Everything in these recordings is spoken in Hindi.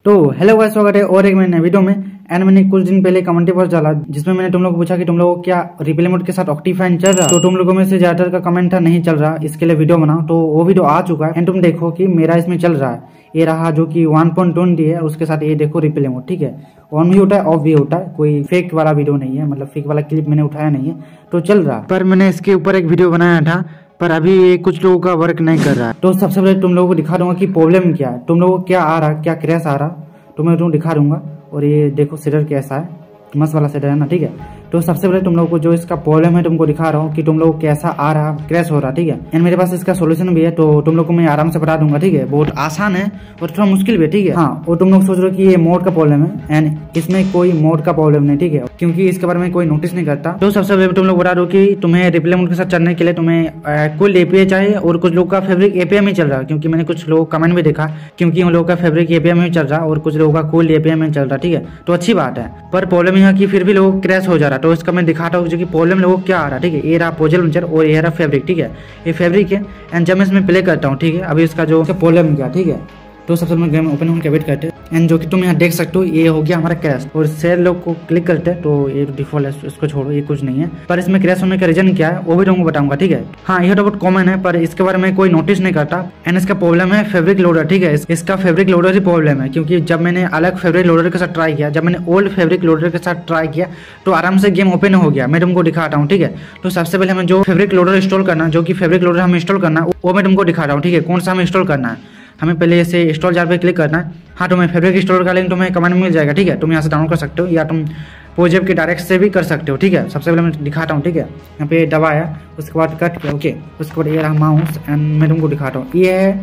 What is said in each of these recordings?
तो हेलो गाइस, स्वागत है और एक नए वीडियो में। एंड मैंने कुछ दिन पहले कमेंट पर डाला जिसमें मैंने तुम लोगों को पूछा कि तुम लोगों को क्या रिप्ले मोड के साथ ऑक्टीफाइन चल रहा। तो तुम लोगों में से ज्यादातर का कमेंट था नहीं चल रहा, इसके लिए वीडियो बनाओ। तो वो वीडियो आ चुका है एंड तुम देखो कि मेरा इसमें चल रहा है। ये रहा जो कि 1.20 है, उसके साथ ये देखो रिप्ले मोड, ठीक है। ऑन भी होता है, ऑफ भी होता है, कोई फेक वाला वीडियो नहीं है, मतलब फेक वाला क्लिप मैंने उठाया नहीं है, तो चल रहा। पर मैंने इसके ऊपर एक वीडियो बनाया था, पर अभी ये कुछ लोगों का वर्क नहीं कर रहा है। तो सबसे पहले तुम लोगों को दिखा दूंगा कि प्रॉब्लम क्या है, तुम लोगों को क्या आ रहा, क्या क्रैश आ रहा, तो मैं तुमको दिखा दूंगा। और ये देखो शेडर कैसा है, मस्त वाला शेडर है ना, ठीक है। तो सबसे पहले तुम लोगों को जो इसका प्रॉब्लम है तुमको दिखा रहा हूँ कि तुम लोग कैसा आ रहा, क्रैश हो रहा, ठीक है। एंड मेरे पास इसका सोल्यूशन भी है, तो तुम लोग को मैं आराम से बता दूंगा, ठीक है। बहुत आसान है और थोड़ा मुश्किल भी है, ठीक है। हाँ, और तुम लोग सोच रहे हो कि ये मोड का प्रॉब्लम है, एंड इसमें कोई मोड का प्रॉब्लम नहीं, ठीक है, क्योंकि इसके बारे में कोई नोटिस नहीं करता। तो सबसे पहले तुम लोग बता दो कि तुम्हें रिप्ले मोड के साथ चलने के लिए तुम्हें कुल एपीआई चाहिए, और कुछ लोग का फेवरेट एपीआई में चल रहा है, क्योंकि मैंने कुछ लोग कमेंट में देखा, क्योंकि उन लोगों का फेवरेट एपीआई में चल रहा और कुछ लोगों का कुल एपीआई में चल रहा, ठीक है। तो अच्छी बात है, पर प्रॉब्लम यह है कि फिर भी लोग क्रैश हो जा रहा। तो इसका मैं दिखाता हूँ जो कि प्रॉब्लम लोगों को क्या आ रहा, ठीक है। ये रहा पोजल लॉन्चर और ये रहा फैब्रिक, ठीक है। ये फैब्रिक है एंड जब मैं इसमें प्ले करता हूँ, ठीक है, अभी इसका जो प्रॉब्लम क्या, ठीक है। तो सबसे पहले गेम ओपन होकर वेट करते हैं, एंड जो कि तुम यहाँ देख सकते हो ये हो गया हमारा क्रैश। और शेयर लोग को क्लिक करते हैं, तो ये डिफॉल्ट है, इसको छोड़ो, ये कुछ नहीं है। पर इसमें क्रैश होने का रीजन क्या है वो भी तुमको बताऊंगा, ठीक है। हाँ, ये तो बहुत कॉमन है, पर इसके बारे में कोई नोटिस नहीं करता। एंड इसका प्रॉब्लम है फैब्रिक लोडर, ठीक है। इसका फैब्रिक लोडर ही प्रॉब्लम है, क्योंकि जब मैंने अलग फैब्रिक लोडर के साथ ट्राई किया, जब मैंने ओल्ड फैब्रिक लोडर के साथ ट्राई किया, तो आराम से गेम ओपन हो गया। मैं तुमको दिखाता हूँ, ठीक है। तो सबसे पहले हमें जो फैब्रिक लोडर इंस्टॉल करना, जो कि फैब्रिक लोडर हमें इंस्टॉल करना, वो मैं तुमको दिखा रहा हूँ, ठीक है। कौन सा हमें इंस्टॉल करना है, हमें पहले इसे इंस्टॉल जार पे क्लिक करना है। हाँ, तुम्हें फैब्रिक इंस्टॉल का लिंक तुम्हें कमेंट में मिल जाएगा, ठीक है। तुम यहाँ से डाउनलोड कर सकते हो, या तुम पोजेब के डायरेक्ट से भी कर सकते हो, ठीक है। सबसे पहले मैं दिखाता हूँ, ठीक है। यहाँ पे दबाया, उसके बाद कट किया, ओके। उसके बाद ये रहा माउस, एंड मैं तुमको दिखाता हूँ। ये है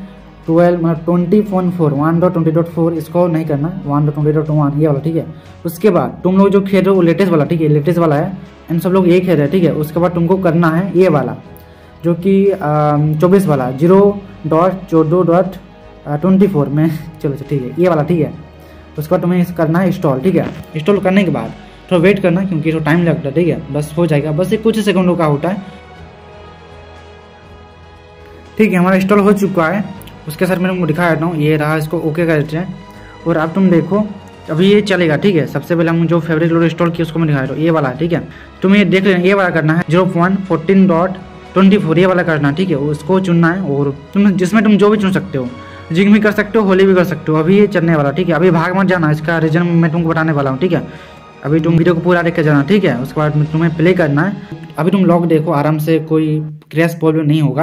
1.20.4, इसको नहीं करना, 1.20.1 ये वाला, ठीक है। उसके बाद तुम लोग जो खेल रहे हो लेटेस्ट वाला, ठीक है, लेटेस्ट वाला है, एंड सब लोग ये खेल रहे हैं, ठीक है। उसके बाद तुमको करना है ये वाला जो कि 24 वाला 0.14.24 में, चलो ठीक है, ये वाला, ठीक है। उसके बाद तुम्हें करना है इंस्टॉल, ठीक है। इंस्टॉल करने के बाद थोड़ा वेट करना, क्योंकि थोड़ा टाइम लगता है, ठीक है। बस हो जाएगा, बस ये कुछ सेकंडों का होता है, ठीक है। हमारा इंस्टॉल हो चुका है। उसके साथ मैं तुमको दिखा देता हूँ, ये रहा, इसको ओके कर देते हैं। और अब तुम देखो अभी ये चलेगा, ठीक है। सबसे पहले हम जो फैब्रिक लोडर इंस्टॉल किया उसको मैं दिखा देता हूँ, ये वाला, ठीक है। तुम्हें ये देख लेना, ये वाला करना है 0.14.24 ये वाला करना, ठीक है। उसको चुनना है, और तुम जिसमें तुम जो भी चुन सकते हो, जिंग भी कर सकते हो, होली भी कर सकते हो। अभी ये चलने वाला, ठीक है। अभी भाग मत जाना, इसका रीजन मैं तुमको बताने वाला हूँ, ठीक है। अभी तुम वीडियो को पूरा देख के जाना, ठीक है। उसके बाद तुम्हें प्ले करना है। अभी तुम लॉग देखो, आराम से कोई क्रैश प्रॉब्लम नहीं होगा।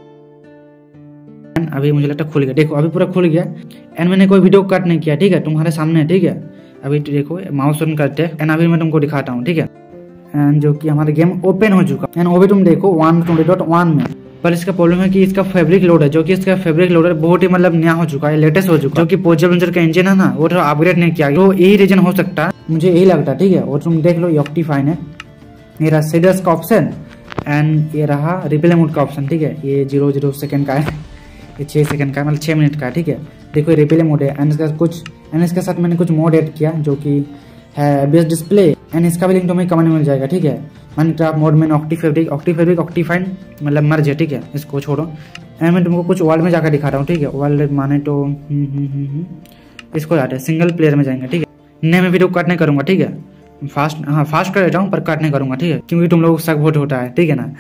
अभी मुझे लगता है खुल गया, देखो अभी पूरा खुल गया। एंड मैंने कोई वीडियो कट नहीं किया, ठीक है, तुम्हारे सामने है, ठीक है। अभी देखो माउस ऑन करते हैं, एंड अभी मैं तुमको दिखाता हूँ, ठीक है। एंड जो कि हमारा गेम ओपन हो चुका, एंड वो भी तुम देखो 1.20.1 में। पर इसका प्रॉब्लम है कि इसका फैब्रिक लोडर, जो कि इसका फैब्रिक लोडर बहुत ही मतलब नया हो चुका है, लेटेस्ट हो चुका है, जो कि पोजेब लॉन्चर का इंजन है ना, वो थोड़ा अपग्रेड नहीं किया, तो यही रीजन हो सकता है, मुझे यही लगता है, ठीक है। और तुम देख लो, ये ऑक्टीफाइन है, ये रहा शेडर्स का ऑप्शन, एंड ये रहा रिप्ले मोड का ऑप्शन, ठीक है। ये 0 सेकंड का है, ये 6 सेकंड का, मतलब 6 मिनट का है, ठीक है। देखो रिप्ले मोड है, एंड इसके साथ मैंने कुछ मोड ऐड किया, जो कि है बेस्ट डिस्प्ले, एंड इसका भी लिंक तुम्हें कमेंट में मिल जाएगा, ठीक है। माइनक्राफ्ट मोड में ऑक्टीफैब्रिक ऑक्टीफाइन मतलब मर्ज है, ठीक है। इसको छोड़ो, एंड मैं तुमको कुछ वर्ल्ड में जाकर दिखा रहा हूँ, ठीक है। वर्ल्ड माने तो इसको जाते हैं, सिंगल प्लेयर में जाएंगे, ठीक है। नहीं, मैं वीडियो कट नहीं करूंगा, ठीक है। फास्ट कर देता हूँ, पर कट नहीं करूंगा, ठीक है, क्योंकि तुम लोगों को शक बहुत होता है, ठीक है ना।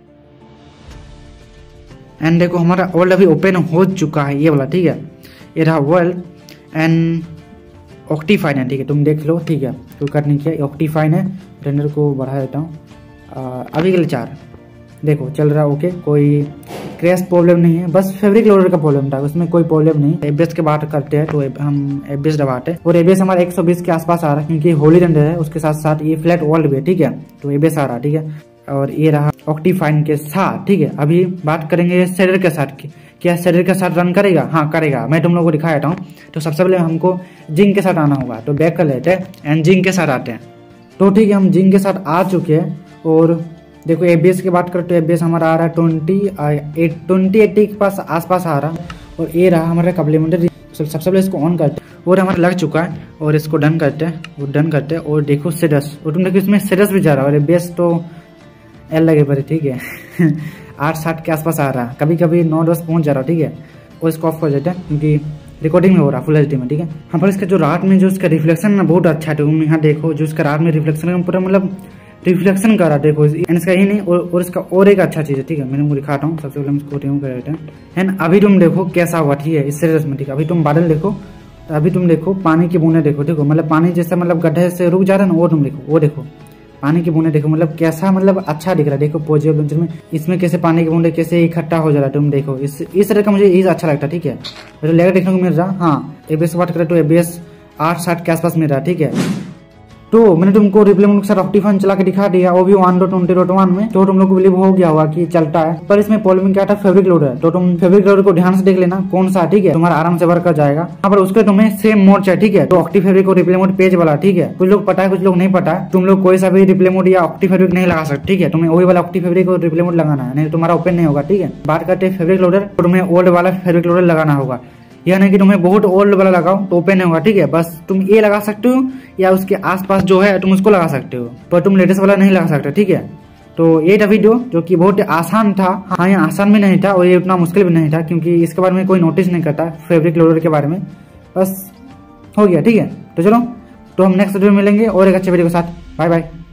एंड देखो हमारा वर्ल्ड अभी ओपन हो चुका है, ये वाला, ठीक है। ये रहा वर्ल्ड, एंड ऑक्टीफाइन है, ठीक है, तुम देख लो, ठीक है। कोई कट नहीं किया, ऑक्टीफाइन है। रेंडर को बढ़ा देता हूँ, अभी के लिए 4, देखो चल रहा, ओके। कोई क्रैश प्रॉब्लम नहीं है, बस फैब्रिक लोडर का प्रॉब्लम था, उसमें कोई प्रॉब्लम नहीं। एबीएस के बात करते हैं, तो हम एबीएस दबाते हैं, और एबीएस हमारा 120 के आसपास आ रहा है, क्योंकि होली रेंडर है, उसके साथ साथ ये फ्लैट वर्ल्ड भी है, ठीक है। तो एबीएस आ रहा है, ठीक है। और ये रहा ऑक्टीफाइन के साथ, ठीक है। अभी बात करेंगे शेडर के साथ की, क्या शेडर के साथ रन करेगा? हाँ करेगा, मैं तुम लोगों को दिखा देता हूँ। तो सबसे पहले हमको जिंग के साथ आना होगा, तो बैक कर लेते हैं एंड जिंग के साथ आते हैं। तो ठीक है, हम जिंग के साथ आ चुके हैं। और देखो एबीएस की बात करते हैं, एबीएस हमारा आ रहा है 2080 के पास आसपास आ रहा है। और ये रहा हमारा कम्प्लीमेंट्री। सबसे पहले इसको ऑन करते हैं, और हमारा लग चुका है, और इसको डन करते हैं, और डन करते हैं। और देखो शेडर्स, और तुम देखो इसमें शेडर्स भी जा रहा है, और एबीएस तो एल लगे पर, ठीक है 860 के आसपास आ रहा है, कभी कभी 9-10 पहुंच जा रहा है, ठीक है। और इसको ऑफ कर देते हैं, क्योंकि रिकॉर्डिंग में हो रहा फुल एचडी में, ठीक है। हाँ पर इसका जो रात में जो इसका रिफ्लेक्शन ना बहुत अच्छा है। तुम यहाँ देखो जो इसका रात में रिफ्लेक्शन पूरा मतलब रिफ्लेक्शन कर रहा देखो इसका ही नहीं और इसका और एक अच्छा चीज है, ठीक है। मैंने दिखाता हूँ। सबसे पहले हम इसको रिमूव कर देते हैं। अभी तुम देखो कैसा हुआ, ठीक है, इस सीरीज में, ठीक है। अभी तुम बादल देखो, तो अभी तुम देखो पानी की बूंदे देखो, देखो मतलब पानी जैसा मतलब गड्ढे से रुक जा रहा है ना, वो तुम देखो, वो देखो पानी की बूंदे देखो, मतलब कैसा मतलब अच्छा दिख रहा है। देखो पॉजिटिव लेंस में इसमें कैसे पानी की बूंदे कैसे इकट्ठा हो जा रहा है, तुम देखो इस तरह का मुझे ये अच्छा लगता है, ठीक है। तो लेकर देखने को मिल रहा। हाँ एबीएस बात करें तो एबीएस 860 के आसपास मिल रहा है, ठीक है। तो मैंने तुमको रिप्ले मोड के साथ ऑप्टिफाइन चला के दिखा दिया, वो भी 1.20.1 में। तो तुम लोग को बिलीव हो गया होगा कि चलता है। पर इसमें प्रॉब्लम क्या था, फैब्रिक लोडर। तो तुम फैब्रिक लोडर को ध्यान से देख लेना कौन सा, ठीक है, तुम्हारा आराम से वर्क कर जाएगा। यहाँ पर उसके तुम्हें सेम मोड चाहिए, ठीक है। तो ऑक्टी फैब्रिक और रिप्ले मोड पेज वाला, ठीक है। कुछ लोग पता है कुछ लोग नहीं पता है। तुम लोग कोई सा भी रिप्ले मोड या ऑक्टी फैब्रिक नहीं लगा सकते, ठीक है। तुम्हें वही वाला ऑक्टी फैब्रिक और रिप्ले मोड लगाना है, नहीं तुम्हारा ओपन नहीं होगा, ठीक है। बात करते हैं फैब्रिक लोडर, तो तुम्हें ओल्ड वाला फैब्रिक लोडर लगाना होगा। यह नहीं कि तुम्हें बहुत ओल्ड वाला लगाओ तो ओपन होगा, ठीक है। बस तुम ये लगा सकते हो या उसके आसपास जो है तुम उसको लगा सकते हो, पर तुम लेटेस्ट वाला नहीं लगा सकते, ठीक है। तो ये था वीडियो जो कि बहुत आसान था। हाँ ये आसान भी नहीं था और ये उतना मुश्किल भी नहीं था, क्योंकि इसके बारे में कोई नोटिस नहीं करता फैब्रिक लोडर के बारे में। बस हो गया, ठीक है। तो चलो तो हम नेक्स्ट वीडियो में मिलेंगे और एक अच्छे वीडियो के साथ। Bye bye.